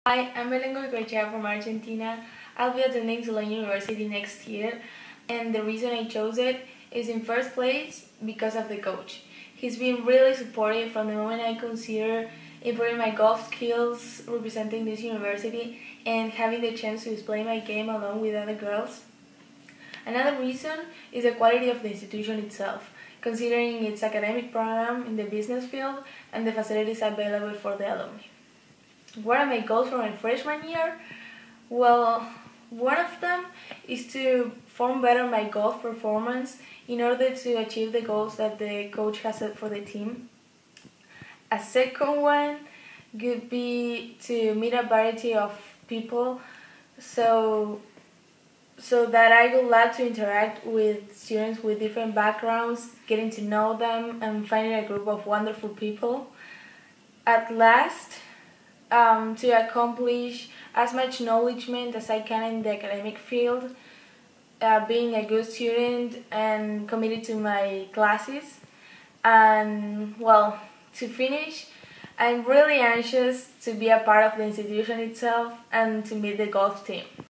Hi, I'm Belén Goicoechea from Argentina. I'll be attending Tulane University next year, and the reason I chose it is in first place because of the coach. He's been really supportive from the moment I consider improving my golf skills representing this university and having the chance to display my game along with other girls. Another reason is the quality of the institution itself, considering its academic program in the business field and the facilities available for the alumni. What are my goals for my freshman year? Well, one of them is to form better my golf performance in order to achieve the goals that the coach has set for the team. A second one could be to meet a variety of people so that I would like to interact with students with different backgrounds, getting to know them and finding a group of wonderful people. At last, to accomplish as much knowledgement as I can in the academic field, being a good student and committed to my classes. And well, to finish, I'm really anxious to be a part of the institution itself and to meet the golf team.